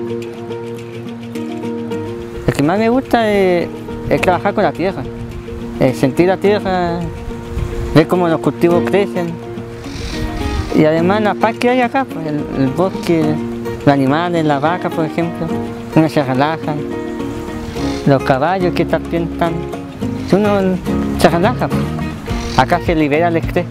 Lo que más me gusta es trabajar con la tierra, sentir la tierra, ver cómo los cultivos crecen y además la paz que hay acá, pues, el bosque, los animales, las vacas por ejemplo, uno se relaja, los caballos que también están, uno se relaja, pues. Acá se libera el estrés.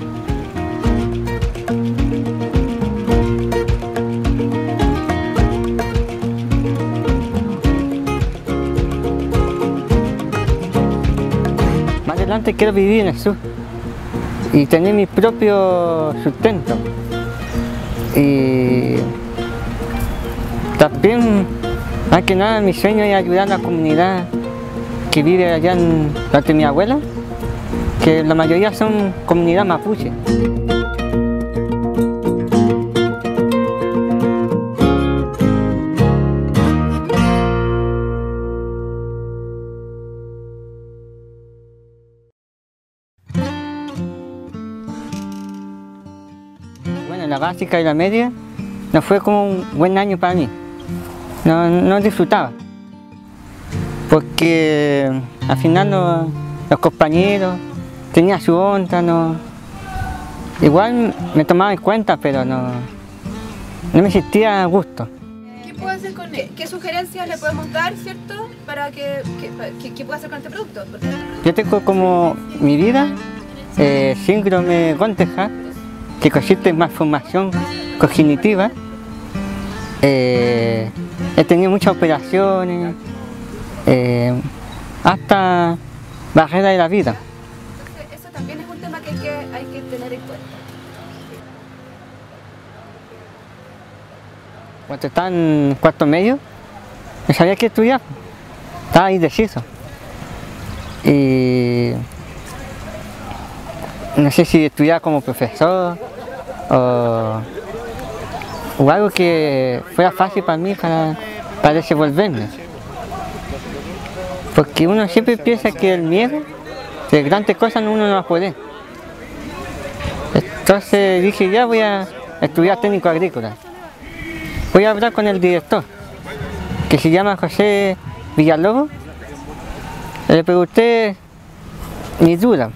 Más adelante quiero vivir en el sur y tener mi propio sustento. Y también, más que nada, mi sueño es ayudar a la comunidad que vive allá donde mi abuela, que la mayoría son comunidad mapuche. Bueno, la básica y la media no fue como un buen año para mí. No disfrutaba. Porque al final los compañeros tenían su onda, igual me tomaba en cuenta, pero no me sentía a gusto. ¿Qué puedo hacer con él? ¿Qué sugerencias le podemos dar, cierto? Para ¿qué puedo hacer con este producto? Yo tengo como mi vida síndrome Gondheja, que consiste en malformación cognitiva. He tenido muchas operaciones, hasta barrera de la vida. Entonces, eso también es un tema que hay que tener en cuenta. Cuando estaba en cuarto medio, no sabía qué estudiar, estaba indeciso. Y no sé si estudiar como profesor o algo que fuera fácil para mí para desenvolverme. Porque uno siempre piensa que el miedo de grandes cosas uno no las puede. Entonces dije, ya voy a estudiar técnico agrícola. Voy a hablar con el director, que se llama José Villalobos. Le pregunté mi duda.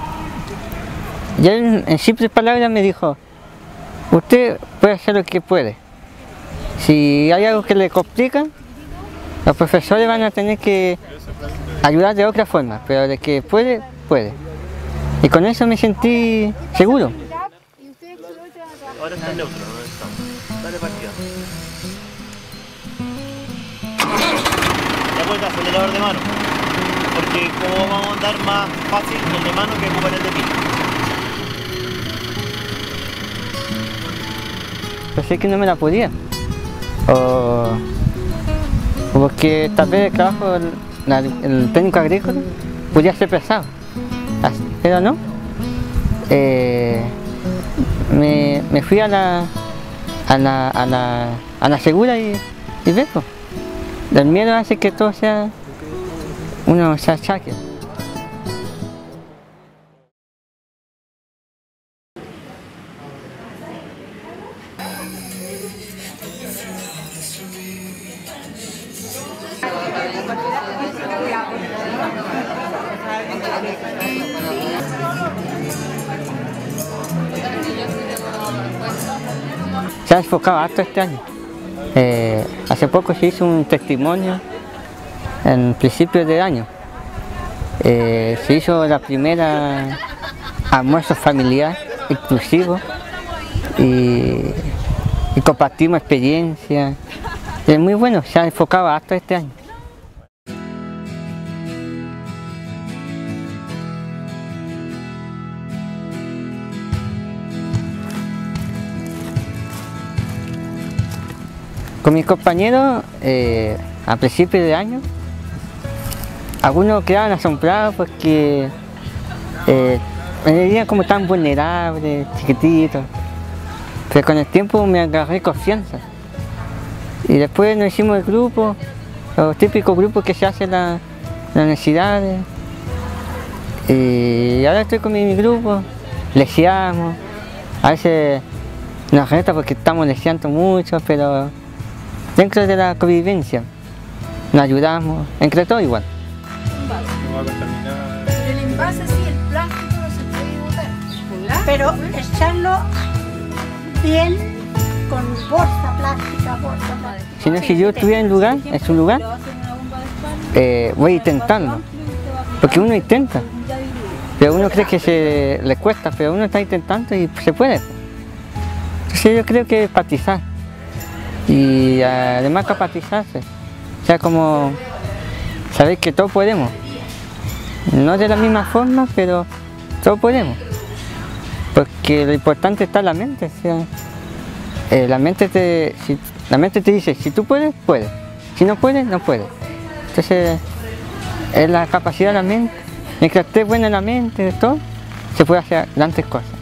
Y él en simples palabras me dijo, usted puede hacer lo que puede. Si hay algo que le complica, los profesores van a tener que ayudar de otra forma, pero de que puede, puede. Y con eso me sentí seguro. Ahora está neutro, ¿no? Estamos. Dale partida. Ya puedes acelerador de mano. Porque como vamos a andar más fácil el de mano que ocupar el de pila. Pensé que no me la podía. O porque tal vez el trabajo, el técnico agrícola, podía ser pesado. Pero no. Me fui a la segura y vengo. El miedo hace que todo sea, uno se achaque. Se ha enfocado harto este año. Hace poco se hizo un testimonio en principios de año. Se hizo la primera almuerzo familiar inclusivo y compartimos experiencias. Es muy bueno, se ha enfocado harto este año. Con mis compañeros, a principios de año, algunos quedaban asombrados porque me veían como tan vulnerable, chiquitito. Pero con el tiempo me agarré confianza. Y después nos hicimos el grupo, los típicos grupos que se hacen en las universidades. Y ahora estoy con mi grupo, leseamos. A veces nos reta porque estamos leseando mucho, pero dentro de la convivencia. Nos ayudamos, entre todos igual. No va a contaminar. El envase sí, el plástico no se puede botar. Pero echarlo bien con bolsa plástica. Si yo estuviera en su lugar, voy a intentarlo. Porque uno intenta. Pero uno cree que se le cuesta, pero uno está intentando y se puede. Entonces yo creo que empatizar. Y además capacizarse. O sea, como saber que todos podemos. No de la misma forma, pero todos podemos. Porque lo importante está en la mente. O sea, la mente te dice, si tú puedes, puedes. Si no puedes, no puedes. Entonces, es la capacidad de la mente. Mientras esté buena la mente, de todo, se puede hacer grandes cosas.